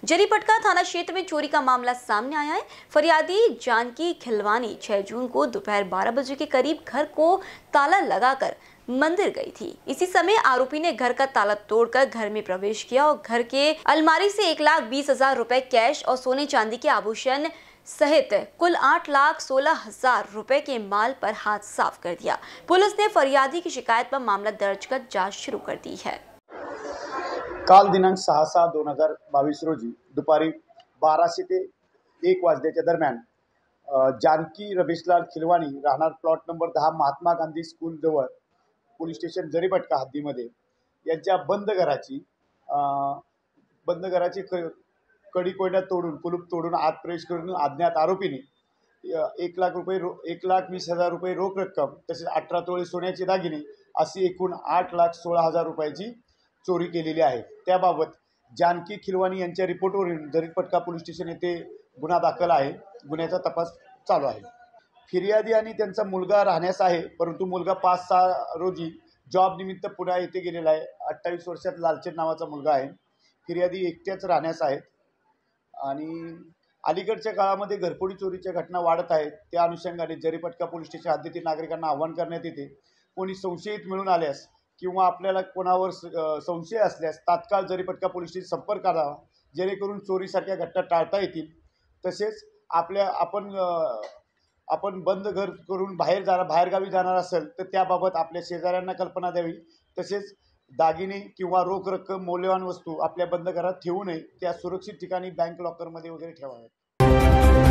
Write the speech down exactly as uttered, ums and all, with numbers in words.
जरीपटका थाना क्षेत्र में चोरी का मामला सामने आया है। फरियादी जानकी खिलवानी छह जून को दोपहर बारह बजे के करीब घर को ताला लगाकर मंदिर गई थी। इसी समय आरोपी ने घर का ताला तोड़कर घर में प्रवेश किया और घर के अलमारी से एक लाख बीस हजार रुपए कैश और सोने चांदी के आभूषण सहित कुल आठ लाख सोलह हजार रुपए के माल पर हाथ साफ कर दिया। पुलिस ने फरियादी की शिकायत पर मामला दर्ज कर जांच शुरू कर दी है। काल दिनांक सहा सहा दोन हजार बावीस रोजी दुपारी बाराशे ते एक वाजल्याच्या दरम्यान जानकी रमेशलाल खिलवानी राहणार प्लॉट नंबर दहा महात्मा गांधी स्कूल जवळ पोलीस स्टेशन जरीपटका हद्दीमध्ये यांच्या बंद घराची बंद घराची कडी कोंडा तोडून कुलूप तोडून आत प्रवेश करून अज्ञात आरोपीने एक लाख रुपये एक लाख वीस हजार रुपये रोख रक्कम तसेच अठरा तोळे सोन्याचे दागिने अशी एकूण आठ लाख सोळा हजार रुपयाची चोरी केलेली आहे। त्याबाबत जानकी खिलवानी यांच्या रिपोर्टवरून जरीपटका पोलीस स्टेशन येथे गुन्हा दाखल आहे। गुन्ह्याचा तपास चालू आहे। फिर्यादी आणि त्यांचा मुलगा राहण्यास आहे, परंतु मुलगा पाच सहा रोजी जॉब निमित्त पुणे येथे गेलेला आहे। अठ्ठावीस वर्षात लालचंद नावाचा मुलगा आहे। फिर्यादी एकट्याच राहण्यास आहेत आणि अलीकडच्या काळामध्ये घरफोडी चोरीच्या घटना वाढत आहेत। त्या अनुषंगाने जरीपटका पोलीस स्टेशन हद्दीतील नागरिकांना आवाहन करण्यात येते, कोणी संशयित मिळून आल्यास किंवा आपल्याला कोणावर संशय असल्यास तात्काळ जरीपटका पोलीस स्टेशन संपर्क करावा, जेणेकरून चोरीसारख्या घटना टाळता येतील। तसेच आपल्या आपण आपण बंद घर करून बाहेर जाणार बाहेरगावी जाणार असेल तर त्याबाबत आपल्या शेजाऱ्यांना कल्पना द्यावी। तसेच दागिने किंवा रोख रक्कम मौल्यवान वस्तू आपल्या बंद घरात ठेवू नये, त्या सुरक्षित ठिकाणी बँक लॉकरमध्ये वगैरे ठेवाव्यात।